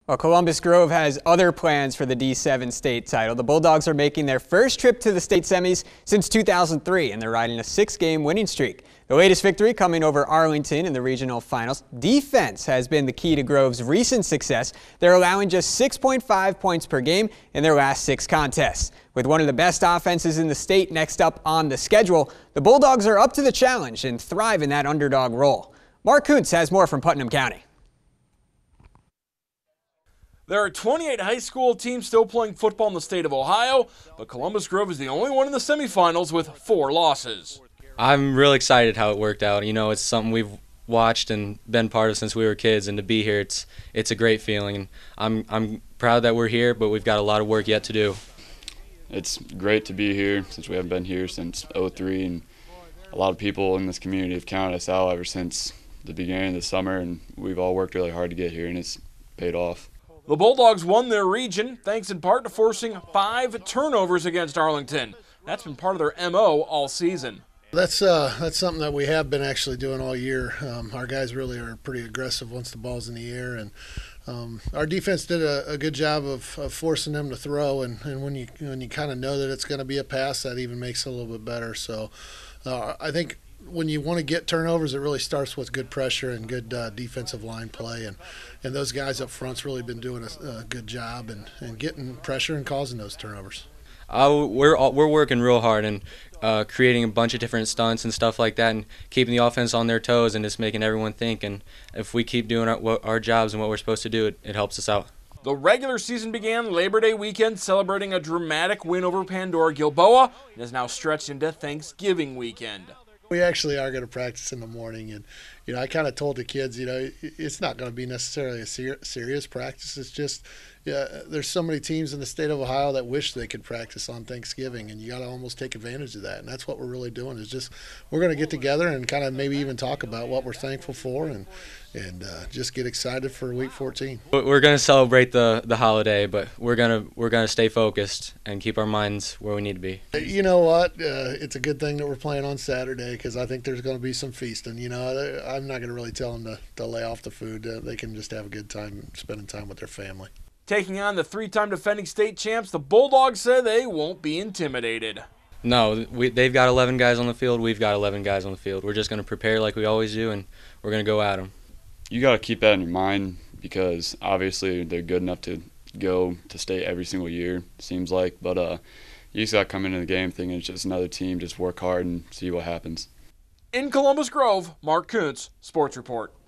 Well, Columbus Grove has other plans for the D7 state title. The Bulldogs are making their first trip to the state semis since 2003, and they're riding a 6-game winning streak. The latest victory coming over Arlington in the regional finals. Defense has been the key to Grove's recent success. They're allowing just 6.5 points per game in their last 6 contests. With one of the best offenses in the state next up on the schedule, the Bulldogs are up to the challenge and thrive in that underdog role. Mark Kuntz has more from Putnam County. There are 28 high school teams still playing football in the state of Ohio, but Columbus Grove is the only one in the semifinals with 4 losses. I'm really excited how it worked out. You know, it's something we've watched and been part of since we were kids, and to be here, it's a great feeling. I'm proud that we're here, but we've got a lot of work yet to do. It's great to be here since we haven't been here since '03, and a lot of people in this community have counted us out ever since the beginning of the summer, and we've all worked really hard to get here, and it's paid off. The Bulldogs won their region thanks in part to forcing 5 turnovers against Arlington. That's been part of their MO all season. That's something that we have been actually doing all year. Our guys really are pretty aggressive once the ball's in the air, and our defense did a good job of forcing them to throw. And when you kind of know that it's going to be a pass, that even makes it a little bit better. So I think when you want to get turnovers, it really starts with good pressure and good defensive line play, and those guys up front's really been doing a good job and getting pressure and causing those turnovers. We're working real hard and creating a bunch of different stunts and stuff like that, and keeping the offense on their toes and just making everyone think. And if we keep doing our jobs and what we're supposed to do, it helps us out. The regular season began Labor Day weekend, celebrating a dramatic win over Pandora Gilboa, and is now stretched into Thanksgiving weekend. We actually are going to practice in the morning, and I kind of told the kids, it's not going to be necessarily a serious practice. It's just, there's so many teams in the state of Ohio that wish they could practice on Thanksgiving, and you got to almost take advantage of that. And that's what we're really doing. Is just we're going to get together and kind of maybe even talk about what we're thankful for, and just get excited for Week 14. We're going to celebrate the holiday, but we're gonna stay focused and keep our minds where we need to be. You know what? It's a good thing that we're playing on Saturday, because I think there's going to be some feasting. I'm not going to really tell them to lay off the food. They can just have a good time spending time with their family. Taking on the 3-time defending state champs, the Bulldogs say they won't be intimidated. No, they've got 11 guys on the field. We've got 11 guys on the field. We're just going to prepare like we always do, and we're going to go at them. You got to keep that in your mind, because obviously they're good enough to go to state every single year, seems like. But you just got to come into the game thinking it's just another team, just work hard and see what happens. In Columbus Grove, Mark Kuntz, Sports Report.